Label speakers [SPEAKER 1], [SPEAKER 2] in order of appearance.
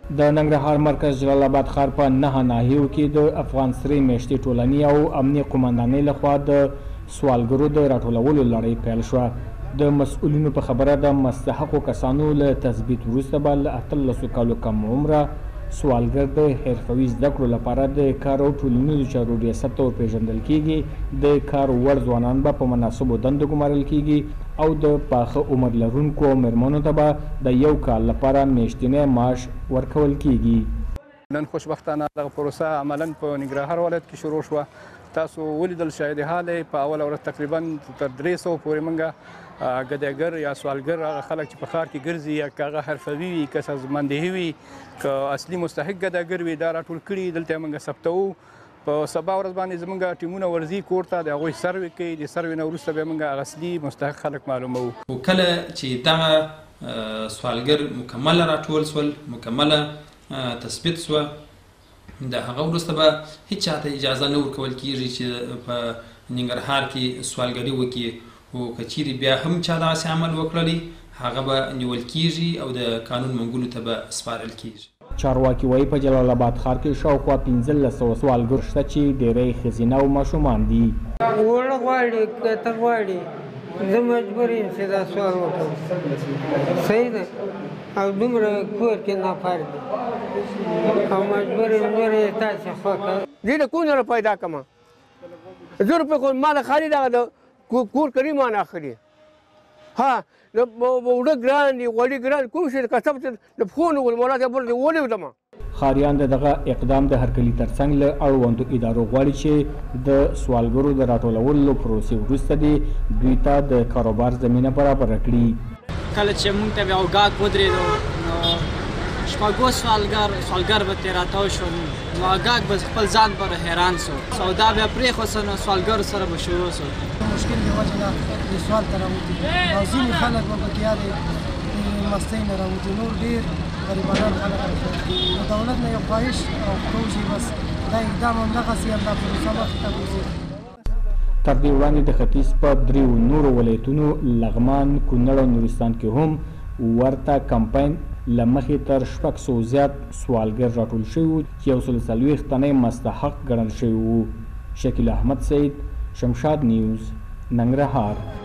[SPEAKER 1] د ننګرهار مرکز جلال آباد ښار په 9 ناحیو کې د افغان سرې میاشتې ټولنې او امني قومندانۍ لخوا د سوالګرو د راټولولو لړۍ پیل شوه. د مسؤلینو په خبره د مستحقو کسانو له تثبیت وروسته به له 18 کالو کم عمره سوالګر د حرفوي زده کړو لپاره د کار او ټولنیزو چارو ریاست ته ورپېژندل کیږي. د کار وړ ځوانان به په مناسبو دندو ګمارل کیږي او د پاخه عمر لرونکو مېرمنو ته به د 1 کال لپاره میاشتنی معاش ورکول کیږي.
[SPEAKER 2] نن خوشبختانه دغه پروسه عملاً په ننګرهار ولایت کې شروع شوه. تاسو ولیدل شاید حال په اوله ورځ تقریبا تر 300 پورې موږ ګداګر یا سوالګر هغه خلک چې په ښار کې ګرځي یا که هغه حرفوي وي که سازماندهي وي که اصلي مستحق ګداګر وي دا راټول کړي دلته موږ ثبتوو. په سبا ورځ باندې زموږ ټیمونه ورځي کور ته د هغوی سروې کوي. د سروې نه وروسته بیا موږ هغه اصلي مستحق خلک معلوموو.
[SPEAKER 3] کله چې دغه سوالګر مکمله راټول سول مکمله تثبیت سوه د هغه وروسته به هیڅ چاته اجازه نه ورکول کیږي چې په ننګرهار کې سوالګري وکړي. خو که چیرې بیا هم چا دغسې عمل وکړلی هغه به نیول کیږي او د قانون منګولو ته به سپارل کیږي.
[SPEAKER 1] چارواکي وایي په جلال آباد ښار کې شاوخوا 1500 سوالګر شته چې ډېری ښځینه او ماشومان دي.
[SPEAKER 4] وړه غواړي که ته غواړي زه مجبور یم چې دا سوال وکړم. صحیح ده او دومره کور کې ناپار دي او مجبور یم نور یې تاسې خوښه
[SPEAKER 5] دې نه کونه را پیدا کړم. 1000 روپۍ خو مال خالي دغه کور کري مان اخلي. ها وړه ګران دي غوړي ګران کوم شي کسب د پښو نه ول مولا ته بل دی ولې
[SPEAKER 1] ښاریان د دغه اقدام د هرکلي ترڅنګ له اړوندو ادارو غواړي چې د سوالګرو د راټولولو پروسې وروسته دې دوی ته د کاروبار زمینه برابره کړي.
[SPEAKER 6] کله چې موږ ته بیا غاګ ودرېدو نو شپږو سوالګر به ترې راتاو شول نو غاګ به خپل ځان پر حیران سو. سودا بیا پرېښوسه نو سوالګرو سره به شروع سو.
[SPEAKER 7] مشکل د وجه نه د سوال ته راوځي او ځینې خلک به پکې یا د مستۍ نه راوځي. نور ډېر غریبانان خلک راځي. نو دولت نه یو خواهش او کوو چې بس دا اقدام همدغسې همدا پروسه مخکې ته بوځي.
[SPEAKER 1] تر دې وړاندې د ختیځ په 3 نورو ولایتونو لغمان، کونړ او نورستان کې هم ورته کمپاین له مخې تر 600 زیات سوالګر راټول شوي وو چې 140 تنه مستحق ګڼل شوي وو. شکیل احمد سید، شمشاد نیوز، ننګرهار.